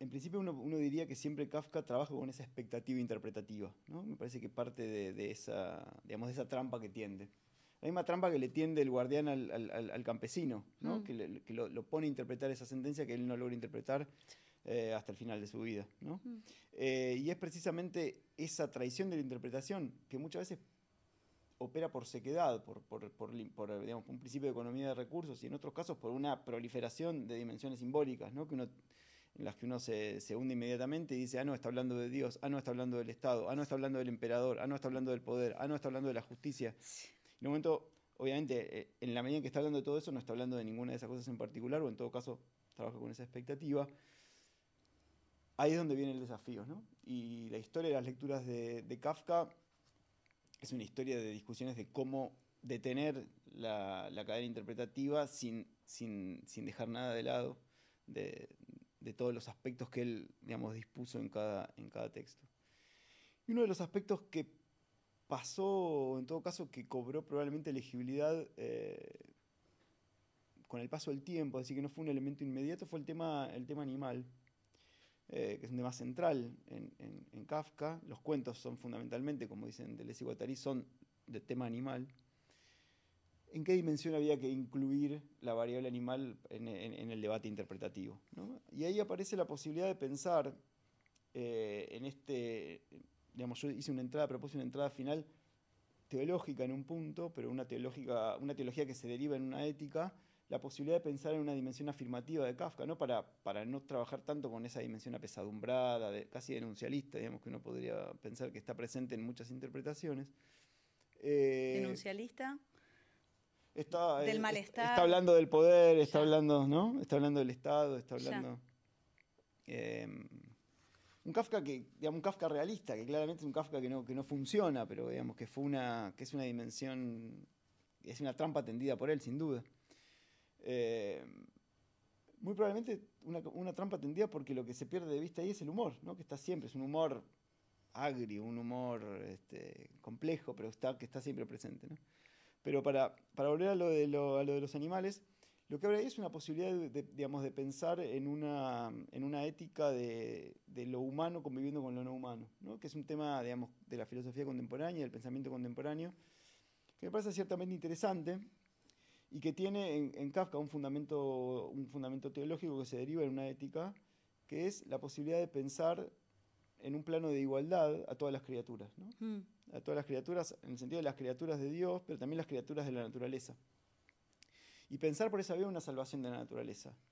en principio uno diría que siempre Kafka trabaja con esa expectativa interpretativa, ¿no? Me parece que parte de esa, digamos, de esa trampa que tiende. La misma trampa que le tiende el guardián al campesino, ¿no? Que lo pone a interpretar esa sentencia que él no logra interpretar hasta el final de su vida, ¿no? Y es precisamente esa traición de la interpretación que muchas veces opera por sequedad, digamos, un principio de economía de recursos y en otros casos por una proliferación de dimensiones simbólicas, ¿no? En las que uno se hunde inmediatamente y dice, ah, no, está hablando de Dios, ah, no, está hablando del Estado, ah, no, está hablando del emperador, ah, no, está hablando del poder, ah, no, está hablando de la justicia. En un momento, obviamente, en la medida en que está hablando de todo eso, no está hablando de ninguna de esas cosas en particular, o en todo caso, trabaja con esa expectativa. Ahí es donde viene el desafío, ¿no? Y la historia de las lecturas de Kafka es una historia de discusiones de cómo detener la cadena interpretativa sin dejar nada de lado de todos los aspectos que él, digamos, dispuso en cada texto. Y uno de los aspectos que pasó, en todo caso, que cobró probablemente legibilidad con el paso del tiempo, así que no fue un elemento inmediato, fue el tema animal, que es un tema central en Kafka. Los cuentos son fundamentalmente, como dicen Deleuze y Guattari, son de tema animal. ¿En qué dimensión había que incluir la variable animal en el debate interpretativo, ¿no? Y ahí aparece la posibilidad de pensar en este, digamos, yo hice una entrada, propuse una entrada final teológica en un punto, pero una teología que se deriva en una ética, la posibilidad de pensar en una dimensión afirmativa de Kafka, ¿no? Para no trabajar tanto con esa dimensión apesadumbrada, casi denuncialista, digamos, que uno podría pensar que está presente en muchas interpretaciones. Denuncialista del Está malestar. hablando del poder, está Ya, hablando, ¿no? Está hablando del Estado, está ya. hablando... un Kafka digamos, un Kafka realista, que claramente es un Kafka que no funciona, pero digamos que que es una dimensión, es una trampa tendida por él, sin duda. Eh, Muy probablemente una trampa tendida porque lo que se pierde de vista ahí es el humor, ¿no? Que está siempre, es un humor agrio, un humor complejo, pero que está siempre presente, ¿no? Pero para volver a lo de los animales, lo que abre ahí es una posibilidad digamos, de pensar en una ética de lo humano conviviendo con lo no humano, ¿no? Que es un tema, digamos, de la filosofía contemporánea, del pensamiento contemporáneo, que me parece ciertamente interesante y que tiene en Kafka un fundamento teológico que se deriva en una ética, que es la posibilidad de pensar en un plano de igualdad a todas las criaturas, ¿no? A todas las criaturas, en el sentido de las criaturas de Dios, pero también las criaturas de la naturaleza. Y pensar por esa vía una salvación de la naturaleza.